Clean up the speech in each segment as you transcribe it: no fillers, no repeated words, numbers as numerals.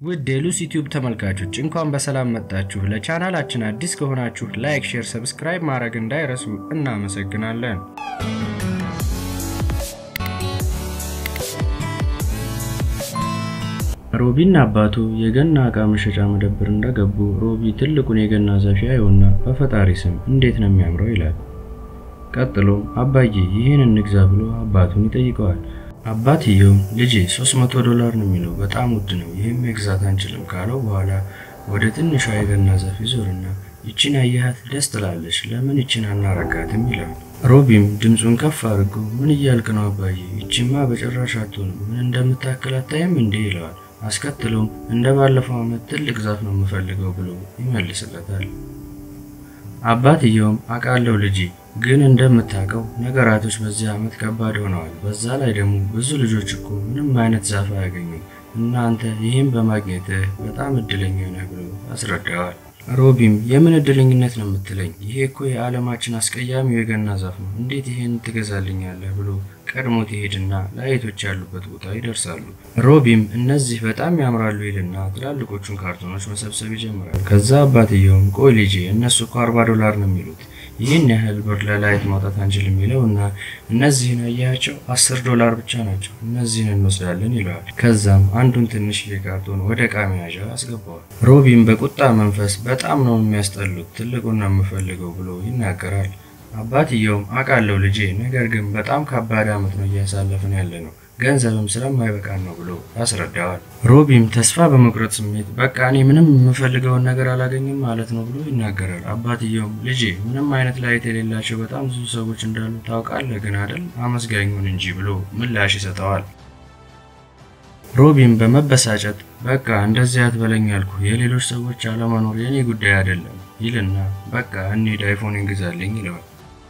ውድ የሉሲ ዩቲዩብ ተመልካቾች እንኳን በሰላም መጣችሁ። ለቻናላችን አዲስ ከሆናችሁ ላይክ፣ ሼር፣ ሰብስክራይብ ማድረግ እንዳይረሱ እናመሰግናለን። ሮቢና አባቱ የገና ዕቃ መሸጫ መደብር እንደገቡ ሮቢ ትልቁን የገና ዛፍ ያየውና በፈጣሪ ስም እንዴት ነው የሚያምረው ይላል። ቀጥሎም አባዬ ይሄን እንግዛ ብሎ አባቱን ይጠይቀዋል። አባትየው ልጄ $300 ነው የሚለው በጣም ውድ ነው ይሄን መግዛት አንችልም ካለው በኋላ ወደ ትንሿ የገና ዛፍ ይዞርና ይቺን አያት ደስ ትላለች ለምን ይቺን አናረጋትም ይላል። ሮቢም ድምጹን ከፍ አድርጎ ምን እያልክ ነው አባዬ ይቺማ በጭራሽ አትሆንም ምን እንደምታክል አታይም እንዴ ይለዋል። አስከትሎም እንደባለፈው አመት ትልቅ ዛፍ ነው የምፈልገው ብሎ ይመልስለታል። አባትየውም አቃለው ልጄ ግን እንደምታቀው ነገራቶች በዚህ አመት ከባድ ሆነዋል በዛ ላይ ደግሞ ብዙ ልጆች እኮ ምንም አይነት ዛፍ አያገኙም እና አንተ ይሄን በማግኘት በጣም እድለኛ ነህ ብሎ አስረዳዋል። ሮቢም የምን እድለኝነት ነው የምትለኝ ይሄ እኮ የዓለማችን አስቀያሚው የገና ዛፍ ነው እንዴት ይሄን ትገዛልኛለህ ብሎ ቀድሞት ይሄድና ላይቶች ያሉበት ቦታ ይደርሳሉ። ሮቢም እነዚህ በጣም ያምራሉ ይልና ትላልቆቹን ካርቶኖች መሰብሰብ ይጀምራል። ከዛ አባትየውም ቆይ ልጄ እነሱ እኮ $40 ነው የሚሉት ይሄን ያህል ብር ለላይት ማውጣት አንችልም ይለውና እነዚህን አያቸው $10 ብቻ ናቸው እነዚህን እንወስዳለን ይለዋል። ከዛም አንዱን ትንሽ የካርቶን ወደ ዕቃ መያዣ አስገባዋል። ሮቢም በቁጣ መንፈስ በጣም ነው የሚያስጠሉት ትልቁን ነው የምፈልገው ብሎ ይናገራል። አባትየውም አቃለው ልጄ ነገር ግን በጣም ከባድ አመት ነው እያሳለፈን ያለነው ገንዘብም ስለማይበቃን ነው ብሎ ያስረዳዋል። ሮቢም ተስፋ በመቁረጥ ስሜት በቃ እኔ ምንም የምፈልገው ነገር አላገኝም ማለት ነው ብሎ ይናገራል። አባትየውም ልጄ ምንም አይነት ላይት የሌላቸው በጣም ብዙ ሰዎች እንዳሉ ታውቃለህ ግን አይደል አመስጋኙን እንጂ ብሎ ምላሽ ይሰጠዋል። ሮቢም በመበሳጨት በቃ እንደዚህ አትበለኝ አልኩ የሌሎች ሰዎች አለመኖር የኔ ጉዳይ አይደለም ይልና በቃ እንሂድ አይፎን እንግዛልኝ ይለዋል።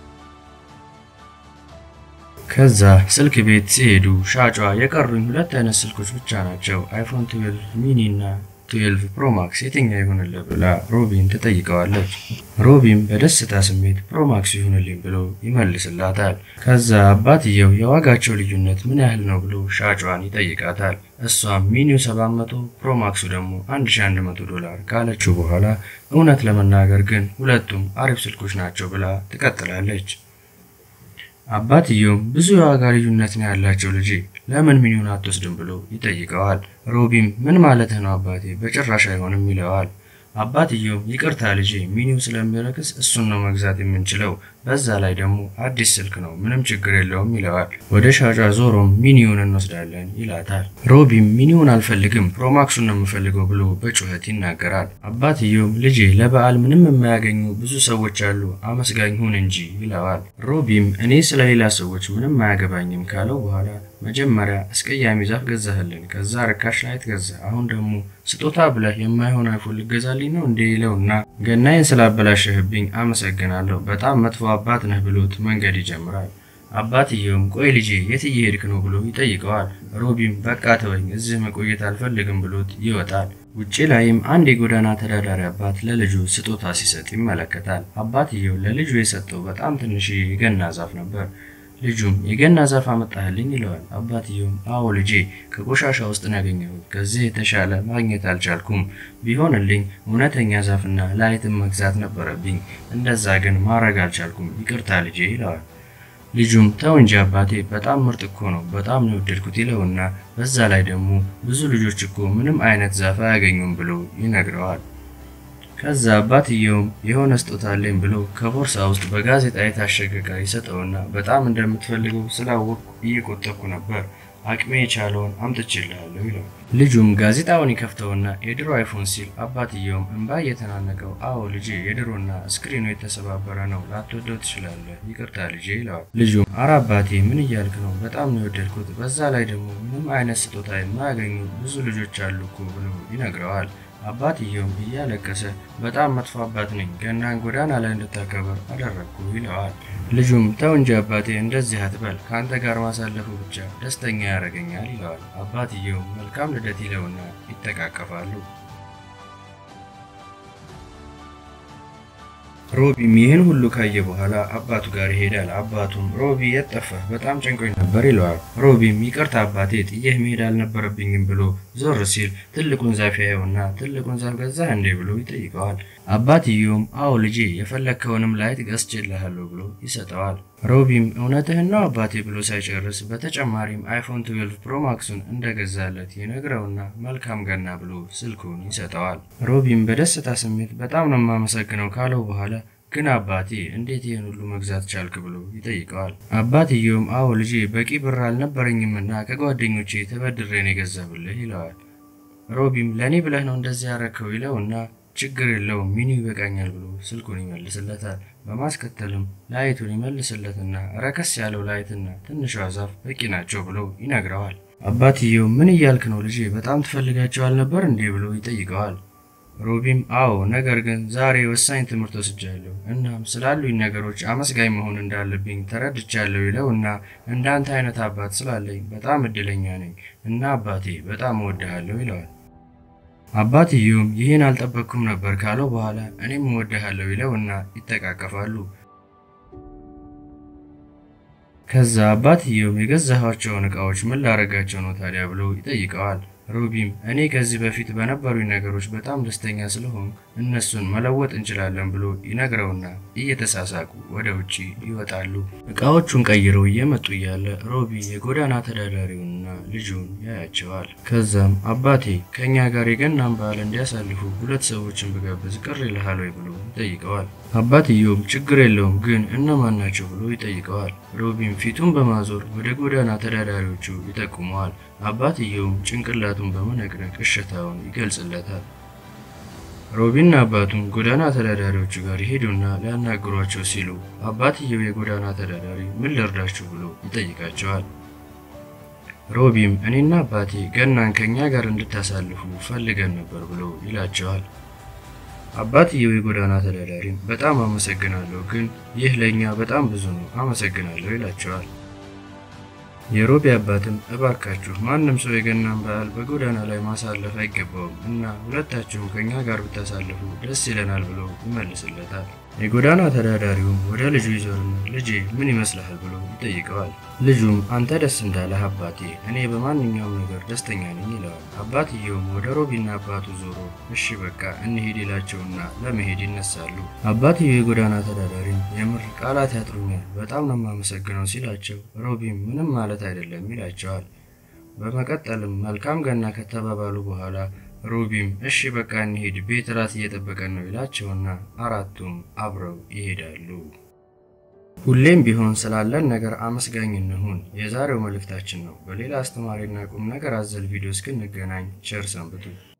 ከዛ ስልክ ቤት ሲሄዱ ሻጯ የቀሩኝ ሁለት አይነት ስልኮች ብቻ ናቸው አይፎን 12 ሚኒ እና 12 ፕሮ ማክስ የትኛው ይሆንልህ ብላ ሮቢን ትጠይቀዋለች። ሮቢም በደስታ ስሜት ፕሮ ማክስ ይሆንልኝ ብሎ ይመልስላታል። ከዛ አባትየው የዋጋቸው ልዩነት ምን ያህል ነው ብሎ ሻጯን ይጠይቃታል። እሷም ሚኒው 700 ፕሮ ማክሱ ደግሞ $1100 ካለችው በኋላ እውነት ለመናገር ግን ሁለቱም አሪፍ ስልኮች ናቸው ብላ ትቀጥላለች። አባትየው ብዙ የዋጋ ልዩነት ነው ያላቸው ልጄ ለምን ሚኒውን አትወስድም ብሎ ይጠይቀዋል። ሮቢም ምን ማለት ነው አባቴ በጭራሽ አይሆንም ይለዋል። አባትየው ይቅርታ ልጄ ሚኒው ስለሚረክስ እሱን ነው መግዛት የምንችለው በዛ ላይ ደግሞ አዲስ ስልክ ነው ምንም ችግር የለውም ይለዋል። ወደ ሻጯ ዞሮም ሚኒውን እንወስዳለን ይላታል። ሮቢም ሚኒውን አልፈልግም ፕሮማክሱን ነው የምፈልገው ብሎ በጩኸት ይናገራል። አባትየው ልጄ ለበዓል ምንም የማያገኙ ብዙ ሰዎች አሉ አመስጋኝ ሁን እንጂ ይለዋል። ሮቢም እኔ ስለሌላ ሰዎች ምንም አያገባኝም ካለው በኋላ መጀመሪያ አስቀያሚ ዛፍ ገዛህልን ከዛ ርካሽ ላይት ገዛ አሁን ደግሞ ስጦታ ብለህ የማይሆን አይፎን ልገዛልኝ ነው እንዴ ይለውና ገናዬን ስላበላሸህብኝ አመሰግናለሁ በጣም መጥፎ አባት ነህ ብሎት መንገድ ይጀምራል። አባትየውም ቆይ ልጄ የት እየሄድክ ነው ብሎ ይጠይቀዋል። ሮቢም በቃ ተወኝ እዚህ መቆየት አልፈልግም ብሎት ይወጣል። ውጪ ላይም አንድ የጎዳና ተዳዳሪ አባት ለልጁ ስጦታ ሲሰጥ ይመለከታል። አባትየው ለልጁ የሰጠው በጣም ትንሽ የገና ዛፍ ነበር። ልጁም የገና ዛፍ አመጣህልኝ ይለዋል። አባትየውም አዎ ልጄ ከቆሻሻ ውስጥ ያገኘሁት ከዚህ የተሻለ ማግኘት አልቻልኩም ቢሆንልኝ እውነተኛ ዛፍና ላይትም መግዛት ነበረብኝ እንደዛ ግን ማድረግ አልቻልኩም ይቅርታ ልጄ ይለዋል። ልጁም ተው እንጂ አባቴ በጣም ምርጥ እኮ ነው በጣም ነው ወደድኩት ይለውና በዛ ላይ ደግሞ ብዙ ልጆች እኮ ምንም አይነት ዛፍ አያገኙም ብሎ ይነግረዋል። ከዛ አባትየውም የሆነ ስጦታ አለኝ ብሎ ከቦርሳ ውስጥ በጋዜጣ የታሸገ ዕቃ ይሰጠውና በጣም እንደምትፈልገው ስላወቅኩ እየቆጠብኩ ነበር አቅሜ የቻለውን አምጥቼልሃለሁ ይለው። ልጁም ጋዜጣውን ይከፍተውና የድሮ አይፎን ሲል አባትየውም እንባ እየተናነቀው አዎ ልጄ የድሮና ስክሪኑ የተሰባበረ ነው ላትወደው ትችላለህ ይቅርታ ልጄ ይለዋል። ልጁም ኧረ አባቴ ምን እያልክ ነው በጣም ነው የወደድኩት በዛ ላይ ደግሞ ምንም አይነት ስጦታ የማያገኙ ብዙ ልጆች አሉ እኮ ብሎ ይነግረዋል። አባትየው እያለቀሰ በጣም መጥፎ አባት ነኝ ገናን ጎዳና ላይ እንድታከብር አደረኩ ይለዋል። ልጁም ተው እንጂ አባቴ እንደዚህ አትበል ካንተ ጋር ማሳለፉ ብቻ ደስተኛ ያረጋኛል ይለዋል። አባትየው መልካም ልደት ይለውና ይተቃቀፋሉ። ሮቢም ይህን ሁሉ ካየ በኋላ አባቱ ጋር ይሄዳል። አባቱም ሮቢ የጠፋ በጣም ጨንቆኝ ነበር ይለዋል። ሮቢም ይቅርታ አባቴ ጥዬህ መሄድ አልነበረብኝም ብሎ ዞር ሲል ትልቁን ዛፍ ያየውና ትልቁን ዛፍ ገዛህ እንዴ ብሎ ይጠይቀዋል። አባትየውም አዎ ልጄ የፈለከውንም ላይት ገዝቼልሃለሁ ብሎ ይሰጠዋል። ሮቢም እውነትህን ነው አባቴ ብሎ ሳይጨርስ በተጨማሪም አይፎን 12 ፕሮ ማክሱን እንደገዛለት ይነግረውና መልካም ገና ብሎ ስልኩን ይሰጠዋል። ሮቢም በደስታ ስሜት በጣም ነው የማመሰግነው ካለው በኋላ ግን አባቴ እንዴት ይሄን ሁሉ መግዛት ቻልክ ብሎ ይጠይቀዋል። አባትየውም አዎ ልጄ በቂ ብር አልነበረኝምና ከጓደኞቼ ተበድሬ ነው የገዛሁልህ ይለዋል። ሮቢም ለኔ ብለህ ነው እንደዚህ ያረከው ይለውና ችግር የለውም ሚኒው ይበቃኛል ብሎ ስልኩን ይመልስለታል። በማስከተልም ላይቱን ይመልስለትና ረከስ ያለው ላይትና ትንሿ ዛፍ በቂ ናቸው ብሎ ይነግረዋል። አባትየው ምን እያልክ ነው ልጄ በጣም ትፈልጋቸው አልነበር እንዴ ብሎ ይጠይቀዋል። ሮቢም አዎ ነገር ግን ዛሬ ወሳኝ ትምህርት ወስጃለሁ እናም ስላሉኝ ነገሮች አመስጋኝ መሆን እንዳለብኝ ተረድቻለሁ ይለውና እንዳንተ አይነት አባት ስላለኝ በጣም እድለኛ ነኝ እና አባቴ በጣም እወድሃለሁ ይለዋል። አባትየውም ይሄን አልጠበቅኩም ነበር ካለው በኋላ እኔም እወድሃለሁ ይለውና ይተቃቀፋሉ። ከዛ አባትየውም የገዛኋቸውን ዕቃዎች ምን ላረጋቸው ነው ታዲያ ብሎ ይጠይቀዋል። ሮቢም እኔ ከዚህ በፊት በነበሩኝ ነገሮች በጣም ደስተኛ ስለሆን እነሱን መለወጥ እንችላለን ብሎ ይነግረውና እየተሳሳቁ ወደ ውጪ ይወጣሉ። ዕቃዎቹን ቀይረው እየመጡ ያለ ሮቢ የጎዳና ተዳዳሪውንና ልጁን ያያቸዋል። ከዛም አባቴ ከኛ ጋር የገናን በዓል እንዲያሳልፉ ሁለት ሰዎችን ብጋብዝ ቅር ይልሃል ወይ ብሎ ይጠይቀዋል። አባትየውም ችግር የለውም ግን እነማን ናቸው ብሎ ይጠይቀዋል። ሮቢም ፊቱን በማዞር ወደ ጎዳና ተዳዳሪዎቹ ይጠቁመዋል። አባትየውም ጭንቅላቱን በመነቅነቅ እሽታውን ይገልጽለታል። ሮቢና አባቱም ጎዳና ተዳዳሪዎቹ ጋር ይሄዱና ሊያናግሯቸው ሲሉ አባትየው የጎዳና ተዳዳሪ ምን ልርዳችሁ ብሎ ይጠይቃቸዋል። ሮቢም እኔና አባቴ ገናን ከኛ ጋር እንድታሳልፉ ፈልገን ነበር ብሎ ይላቸዋል። አባትየው የጎዳና ተዳዳሪም በጣም አመሰግናለሁ ግን ይህ ለኛ በጣም ብዙ ነው አመሰግናለሁ ይላቸዋል። የሮቢ አባትም እባካችሁ ማንንም ሰው የገናን በዓል በጎዳና ላይ ማሳለፍ አይገባውም እና ሁለታችሁም ከኛ ጋር ብታሳልፉ ደስ ይለናል ብሎ ይመልስለታል። የጎዳና ተዳዳሪውም ወደ ልጁ ይዞርና ልጄ ምን ይመስልሃል ብሎ ይጠይቀዋል። ልጁም አንተ ደስ እንዳለህ አባቴ እኔ በማንኛውም ነገር ደስተኛ ነኝ ይለዋል። አባትየውም ወደ ሮቢና አባቱ ዞሮ እሺ በቃ እንሂድ ይላቸውና ለመሄድ ይነሳሉ። አባትየው የጎዳና ተዳዳሪም የምር ቃላት ያጥሩኛል በጣም ነው የማመሰግነው ሲላቸው ሮቢም ምንም ማለት አይደለም ይላቸዋል። በመቀጠልም መልካም ገና ከተባባሉ በኋላ ሮቢም እሺ በቃ እንሂድ ቤት ራት እየጠበቀን ነው ይላቸውና አራቱም አብረው ይሄዳሉ። ሁሌም ቢሆን ስላለን ነገር አመስጋኝ እንሁን የዛሬው መልእክታችን ነው። በሌላ አስተማሪና ቁም ነገር አዘል ቪዲዮ እስክንገናኝ ቸር ሰንብቱ።